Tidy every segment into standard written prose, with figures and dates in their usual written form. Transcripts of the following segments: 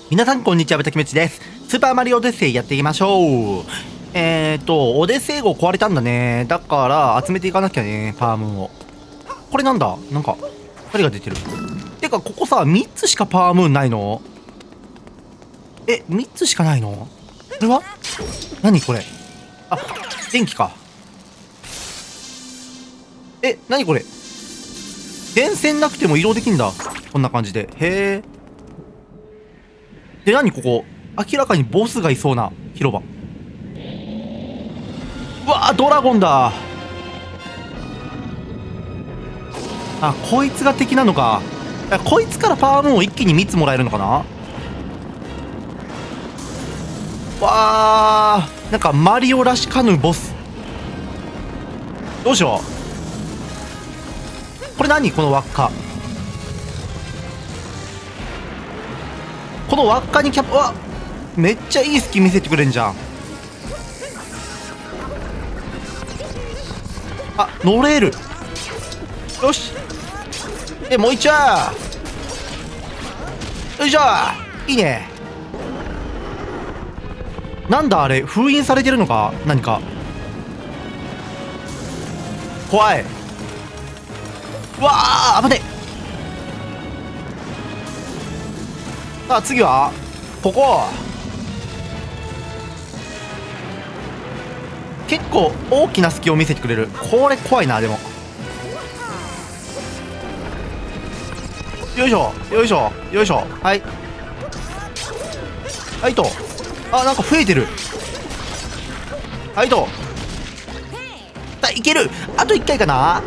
皆さんこんにちは、ベタキメチです。スーパーマリオオデッセイやっていきましょう。オデッセイ号壊れたんだね。だから集めていかなきゃね、パワームーンを。これなんだ、なんか光が出てる。てかここさ、3つしかパワームーンないの？3つしかないの？これは何これ？あ、電気か。何これ？電線なくても移動できんだ。こんな感じで。へえ。で、何ここ？明らかにボスがいそうな広場。うわー、ドラゴンだ。あ、こいつが敵なのか。こいつからパワームーンを一気に3つもらえるのかな。わー、なんかマリオらしかぬボス。どうしよう。これ何？この輪っか。この輪っかにキャップ、わ、めっちゃいい隙見せてくれんじゃん。あ、乗れる。よし。もう一丁。よいしょ。いいね。なんだあれ、封印されてるのか何か。怖い。うわー、危ねえ。さあ次はここ。結構大きな隙を見せてくれる。これ怖いな。でもよいしょよいしょよいしょ。はいはいと。あ、なんか増えてる。はいと。いける。あと1回かな。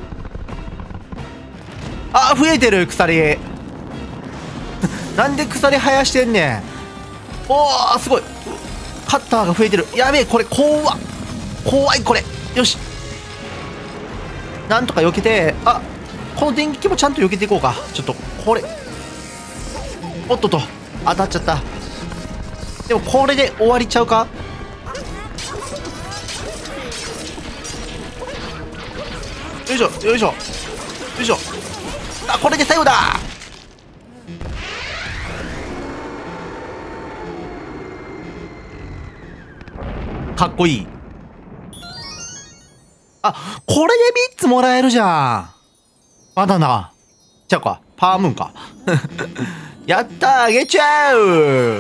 あ、増えてる鎖。なんで鎖生やしてんねん。おー、すごい。カッターが増えてる。やべえ、これ怖っ。怖いこれ。よし、なんとか避けて。あ、この電撃もちゃんと避けていこうか。ちょっとこれ、おっとっと、当たっちゃった。でもこれで終わりちゃうか。よいしょよいしょよいしょ。あ、これで最後だ。かっこいい。あ、これで3つもらえるじゃん。バナナちゃうか、パワームーンか。やったー、あげちゃう。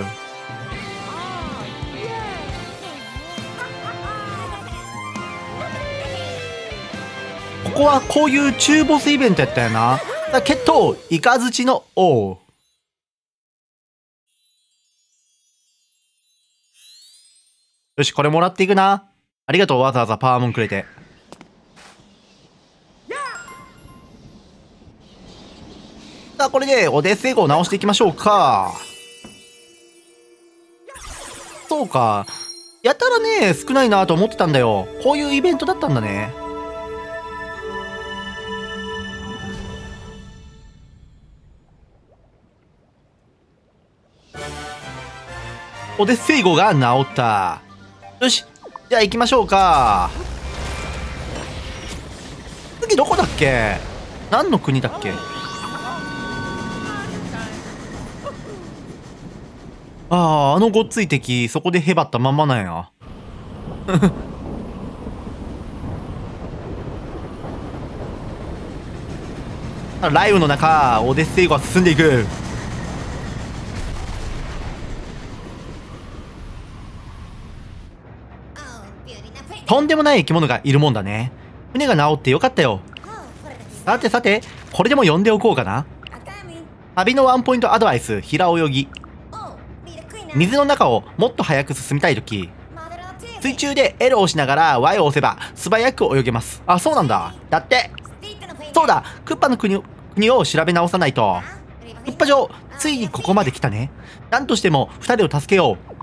ここはこういう中ボスイベントやったよな。決闘イカズチの王。よし、これもらっていくな。ありがとう、わざわざパワームーンくれて。さあ、これでオデッセイ号を直していきましょうか。そうか、やたらね少ないなと思ってたんだよ。こういうイベントだったんだね。オデッセイ号が治った。よし、じゃあ行きましょうか。次どこだっけ？何の国だっけ？あのごっつい敵、そこでへばったまんまなんや。雷雨の中、オデッセイ号は進んでいく。とんでもない生き物がいるもんだね。船が治ってよかったよ。さてさて、これでも呼んでおこうかな。旅のワンポイントアドバイス、平泳ぎ。水の中をもっと早く進みたいとき、水中で L を押しながら Y を押せば素早く泳げます。あ、そうなんだ。だって。そうだ、クッパの国を調べ直さないと。クッパ城、ついにここまで来たね。なんとしても2人を助けよう。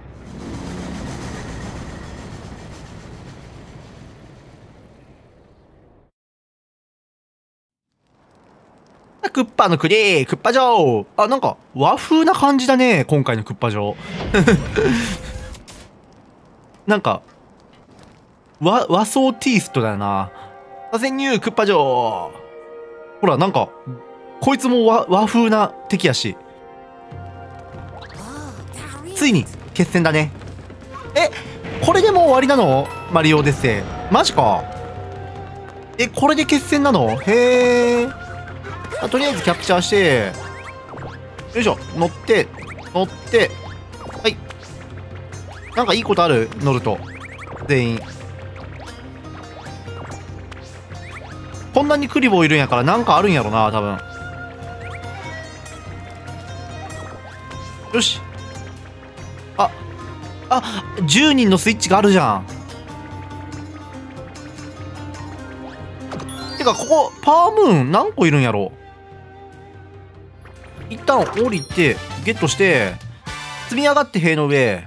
クッパの国、クッパ城。あ、なんか和風な感じだね、今回のクッパ城。なんか和装テイストだよな。潜入クッパ城。ほら、なんかこいつも和風な敵やし。 ついに決戦だね。これでもう終わりなの？マリオオデッセイ。マジか。これで決戦なの？へえ。とりあえずキャプチャーして、よいしょ、乗って、はい。なんかいいことある？乗ると。全員。こんなにクリボーいるんやからなんかあるんやろな、多分。よし。10人のスイッチがあるじゃん。てか、ここ、パワームーン何個いるんやろ？一旦降りて、ゲットして、積み上がって塀の上。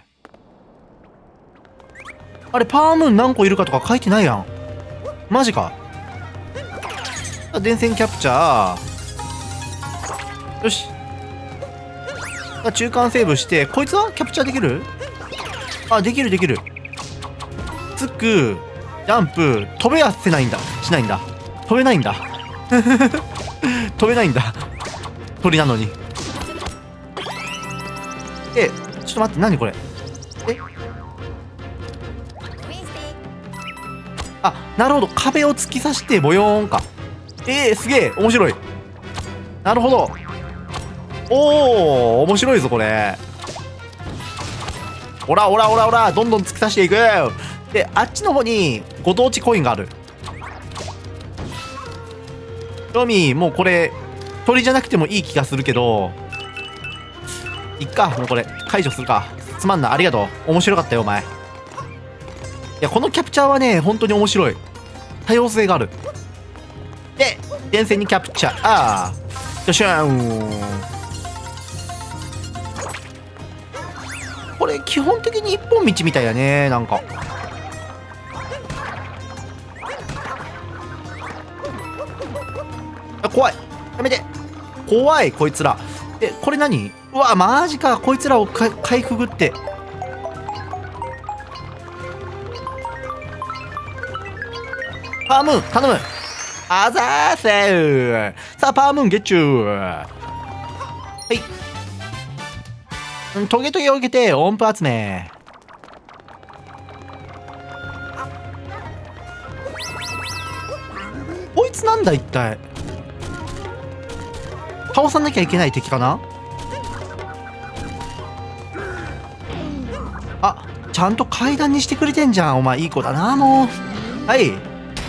あれ、パワームーン何個いるかとか書いてないやん。マジか。電線キャプチャー。よし。中間セーブして、こいつはキャプチャーできる？できる。つく、ジャンプ、飛べやしないんだ。飛べないんだ。飛べないんだ。鳥なのに。ちょっと待って、何これ。なるほど。壁を突き刺してボヨーンか。すげえ、面白い。なるほど。面白いぞ、これ。おら、どんどん突き刺していく。で、あっちの方にご当地コインがある。もうこれ、鳥じゃなくてもいい気がするけど、いっか、もうこれ、解除するか。つまんな、ありがとう。面白かったよ、お前。いや、このキャプチャーはね、本当に面白い。多様性がある。で、電線にキャプチャー。よっしゃー。これ基本的に一本道みたいだね。なんか怖い。やめて。怖いこいつら。これ何？うわマジか。こいつらをかいくぐって。パームーン頼む。あざーせー。さあパームーンゲッチュー。はい。トゲトゲを受けて音符集め。こいつなんだ一体。倒さなきゃいけない敵かな。ちゃんと階段にしてくれてんじゃん。お前いい子だな。もうはい。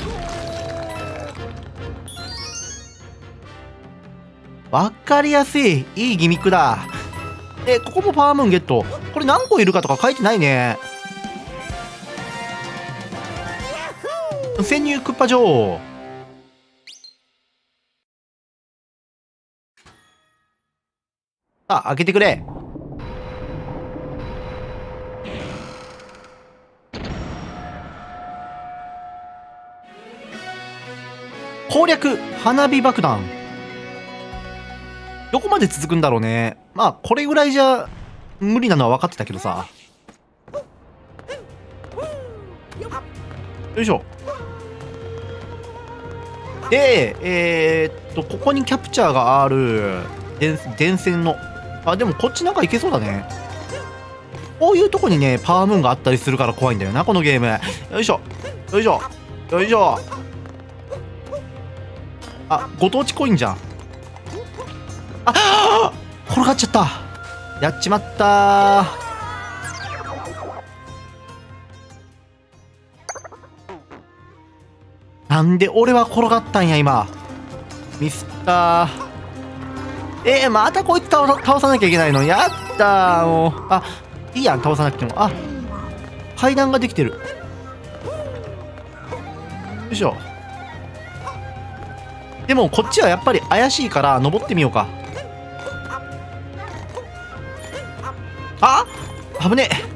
わかりやすい。いいギミックだ。ここもパワームーンゲット。これ何個いるかとか書いてないね。潜入クッパ女王。開けてくれ。攻略花火爆弾。どこまで続くんだろうね。まあこれぐらいじゃ無理なのは分かってたけどさ。よいしょ。でここにキャプチャーがある。電線のでもこっちなんか行けそうだね。こういうとこにねパワームーンがあったりするから怖いんだよなこのゲーム。よいしょよいしょよいしょ。ご当地コインじゃん。転がっちゃった。やっちまったー。なんで俺は転がったんや今。ミスったー。またこいつ倒さなきゃいけないの。やったーもう。いいやん倒さなくても。階段ができてる。よいしょ。でもこっちはやっぱり怪しいから登ってみようか。危ねえ。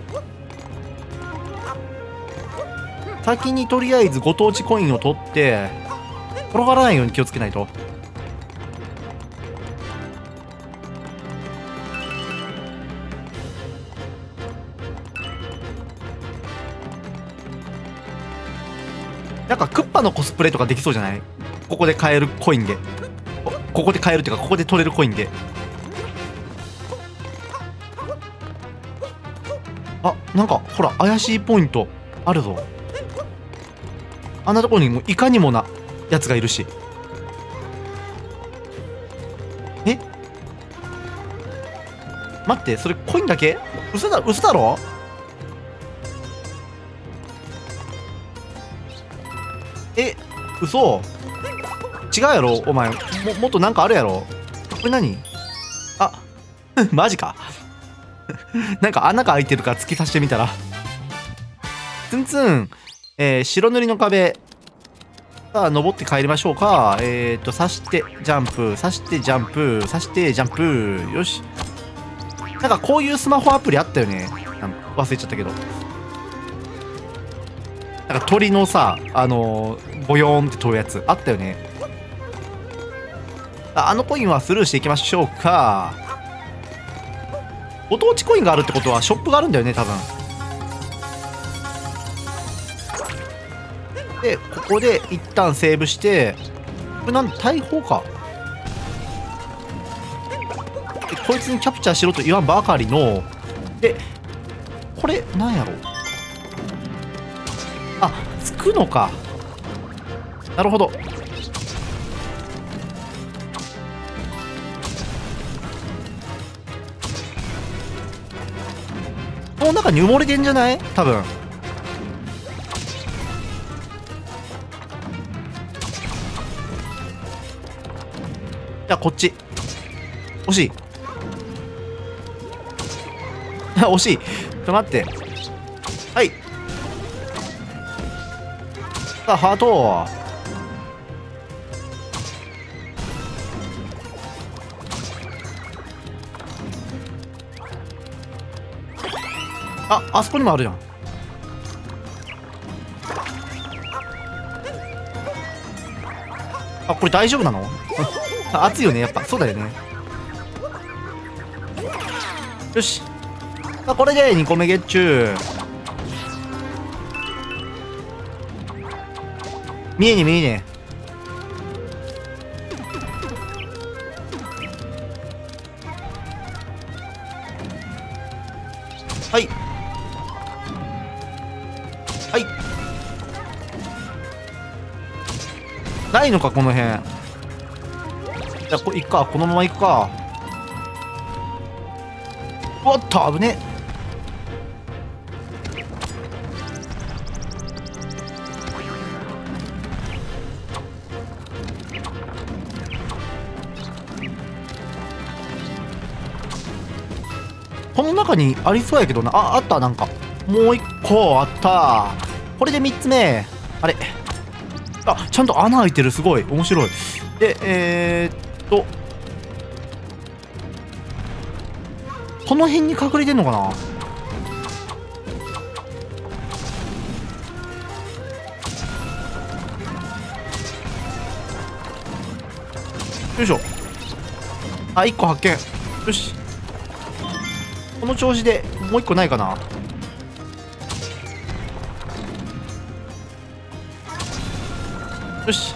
先にとりあえずご当地コインを取って転がらないように気をつけないと。なんかクッパのコスプレとかできそうじゃない？ここで買えるコインで。ここで買えるっていうかここで取れるコインで。 なんかほら怪しいポイントあるぞ。あんなところにもいかにもなやつがいるし。え、待って、それコインだけ？嘘だろ？え、嘘？違うやろお前。もっとなんかあるやろ。これ何？あマジかなんか穴が開いてるから突き刺してみたらツンツン、白塗りの壁。さあ登って帰りましょうか。刺してジャンプ、刺してジャンプ、刺してジャンプ。よし。なんかこういうスマホアプリあったよね。なんか忘れちゃったけど、なんか鳥のさ、ボヨーンって飛ぶやつあったよね。あのコインはスルーしていきましょうか。ご当地コインがあるってことはショップがあるんだよね多分。でここで一旦セーブして、これなんだ、大砲か。でこいつにキャプチャーしろと言わんばかりの。でこれなんやろ。あ、つくのか。なるほど。この中に埋もれてんじゃない多分。じゃあこっち。惜しい惜しい。ちょっと待って。はい。さあハート。あそこにもあるじゃん。これ大丈夫なの熱いよねやっぱ。そうだよね。よし。これで2個目ゲッチュー。見えねはいはいないのかこの辺。じゃあこれいっか、このままいくか。おっと危ね。この中にありそうやけどな。あった。なんかもう一個あった。これで3つ目。あれ、ちゃんと穴開いてる。すごい面白い。でこの辺に隠れてんのかな。よいしょ。1個発見。よし。この調子でもう1個ないかな。よし。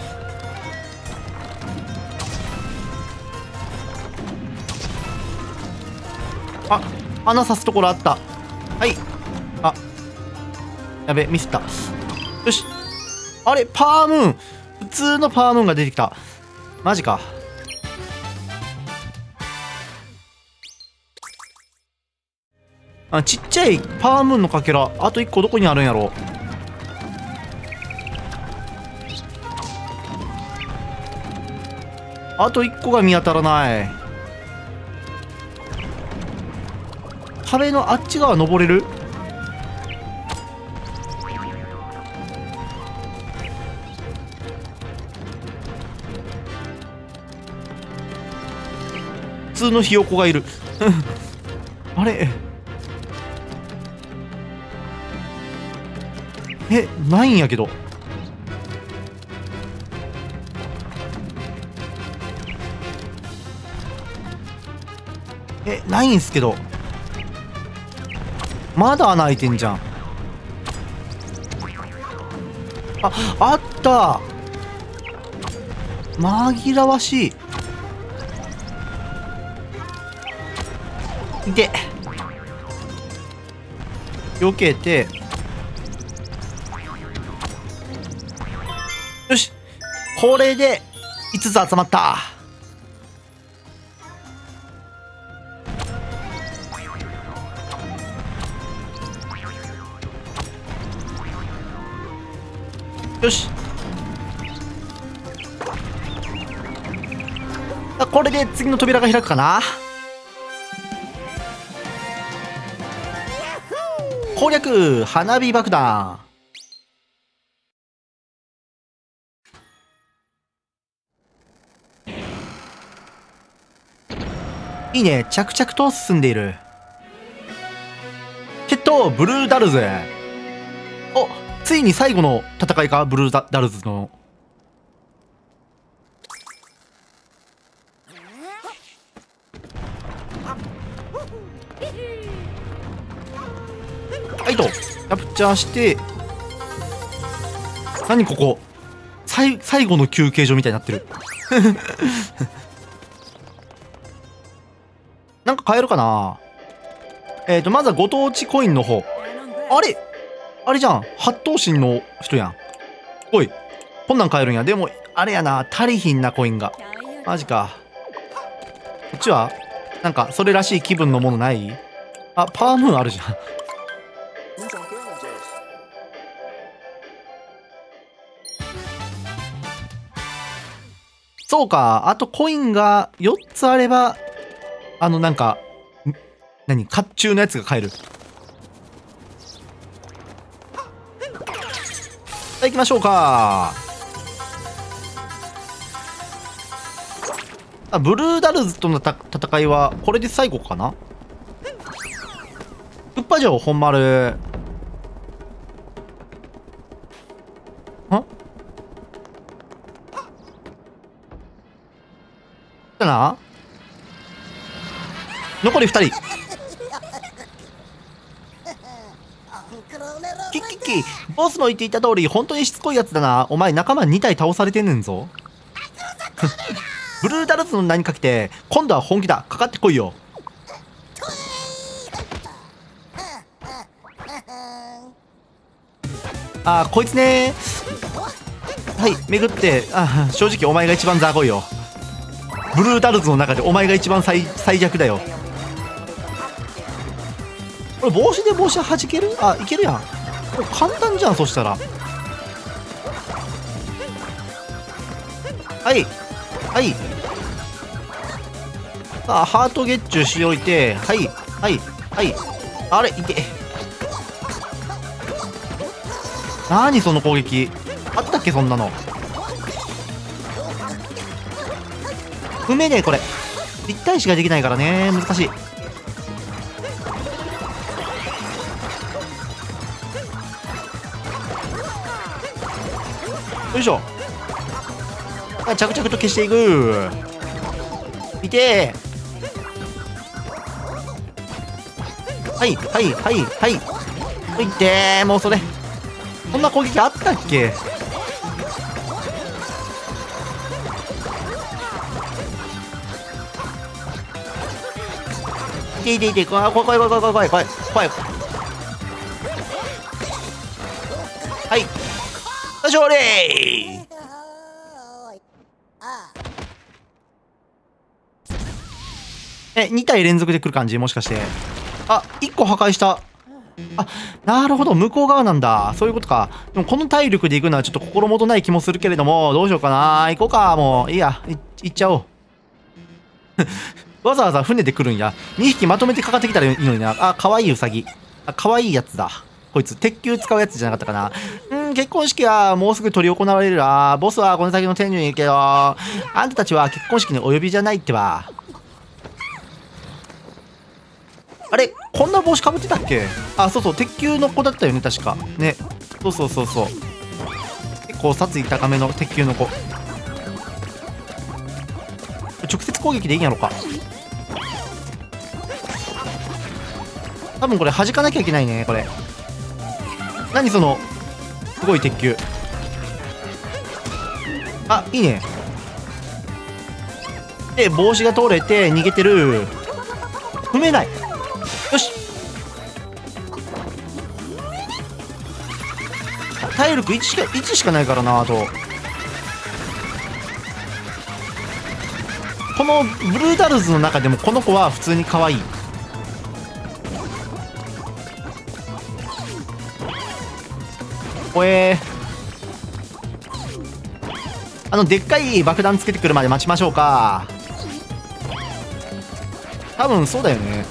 穴刺すところあった。はい。やべ、ミスった。よし。あれ、パームーン。普通のパームーンが出てきた。マジか。ちっちゃいパームーンのかけら、あと1個どこにあるんやろ。あと1個が見当たらない。壁のあっち側登れる？普通のひよこがいるあれ、ないんやけど。ないんすけど。まだ穴開いてんじゃん。あった。紛らわしい。いて。 避けて、よし、これで5つ集まった。よし、これで次の扉が開くかな。攻略花火爆弾。いいね、着々と進んでいる。決闘ブルーダルズ。お、ついに最後の戦いか、ブルーダルズの。はいと、キャプチャーして、何ここ、最後の休憩所みたいになってる。なんか買えるかな。まずはご当地コインの方。あれじゃん、八頭身の人やん。おい、こんなん買えるんや。でもあれやな、足りひんな、コインが。マジか。こっちはなんかそれらしい気分のものない？あ、パワームーンあるじゃん。そうか、あとコインが4つあれば、なんか、甲冑のやつが買える。さあ行きましょうか。ブルーダルズとの戦いはこれで最後かな。クッパ城本丸。だな。残り2人。キッキッキ、ボスの言っていた通り本当にしつこいやつだな。お前仲間2体倒されてんねんぞ。ブルーダルズの名にかけて今度は本気だ。かかってこいよ。こいつね。はい、巡って。正直お前が一番ザコいよ。ブルーダルズの中でお前が一番最弱だよ。これ帽子で弾ける？いけるやん。これ簡単じゃん。そしたらはいはい。さあハートゲッチュしておいて、はいはいはい。あれいけ。何その攻撃あったっけ、そんなの。踏めねえこれ。1体しかできないからね、難しい。よいしょ。着々と消していく。いてー。はいはいはいはい。いってー。もうそれそんな攻撃あったっけ。いて怖いはい、勝利。2体連続で来る感じ、もしかして。1個破壊した。なるほど、向こう側なんだ。そういうことか。でもこの体力で行くのはちょっと心もとない気もするけれども、どうしようかな。行こうか。もういいや、行っちゃおう。わざわざ船で来るんや。2匹まとめてかかってきたらいいのにな。かわいいウサギ。かわいいやつだ。こいつ鉄球使うやつじゃなかったかな。結婚式はもうすぐ執り行われるわ。ボスはこの先の天寿にいるけど、あんたたちは結婚式にお呼びじゃないってば。あれ、こんな帽子かぶってたっけ。そうそう、鉄球の子だったよね、確かね。そう結構殺意高めの鉄球の子。直接攻撃でいいんやろか。多分これ弾かなきゃいけないね。これ何そのすごい鉄球。いいね。で帽子が通れて逃げてる。踏めない。よし。 体力1しかないからな。あとこのブルーダルズの中でもこの子は普通に可愛い。でっかい爆弾つけてくるまで待ちましょうか。多分そうだよね。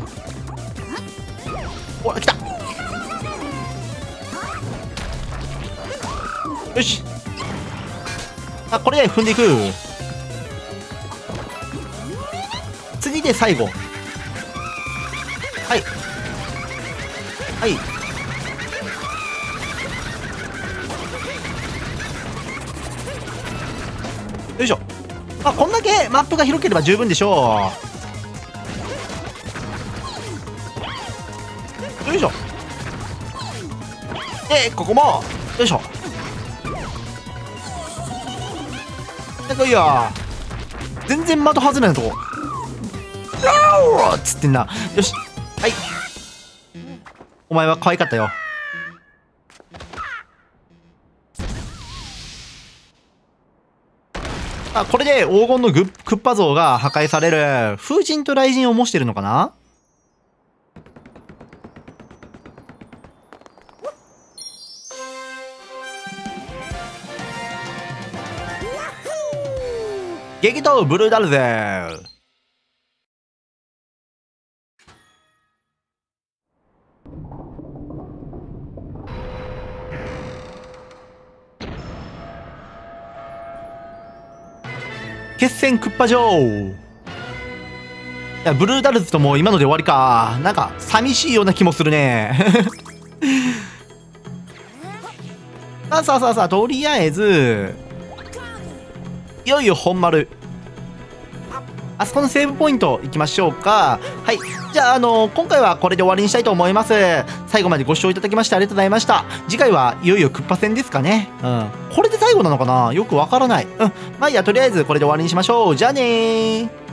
お、来た。よし。これで踏んでいく。次で最後。はいはい。よいしょ。こんだけマップが広ければ十分でしょう。よいしょ。でここもよいしょ。なんかいいや、全然的外れないとこっつってんな。よし、はい、お前は可愛かったよ。これで黄金のクッパ像が破壊される。風神と雷神を模してるのかな。激闘ブルーダルゼ。決戦クッパ城。いや、ブルーダルズとも今ので終わりか。なんか寂しいような気もするね。さあとりあえずいよいよ本丸、あそこのセーブポイント行きましょうか。はい、じゃあ今回はこれで終わりにしたいと思います。最後までご視聴いただきましてありがとうございました。次回はいよいよクッパ戦ですかね。これで最後なのかな、よくわからない。まあいいや、とりあえずこれで終わりにしましょう。じゃあねー。